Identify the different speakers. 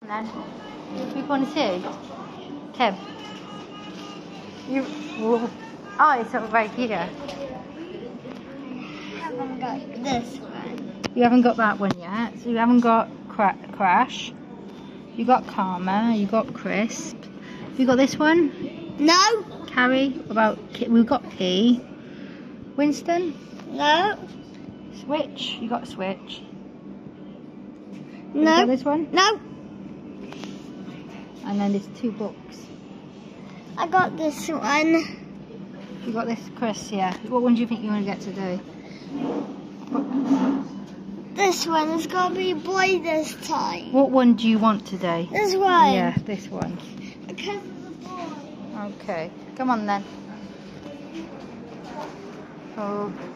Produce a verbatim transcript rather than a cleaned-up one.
Speaker 1: Then we want to see Tim. You oh, it's right here.
Speaker 2: I haven't got this one.
Speaker 1: You haven't got that one yet. So you haven't got cra Crash. You got Karma. You got Crisp. You got this one.
Speaker 2: No.
Speaker 1: Carrie. What about we've got P. Winston.
Speaker 2: No.
Speaker 1: Switch. You got Switch.
Speaker 2: No.
Speaker 1: You got this one.
Speaker 2: No.
Speaker 1: And then there's two books.
Speaker 2: I got this one.
Speaker 1: You got this, Chris, yeah. What one do you think you're going to get today?
Speaker 2: This one is going to be a boy this time.
Speaker 1: What one do you want today?
Speaker 2: This one.
Speaker 1: Yeah, this one.
Speaker 2: Because of the boy.
Speaker 1: Okay, come on then. Oh.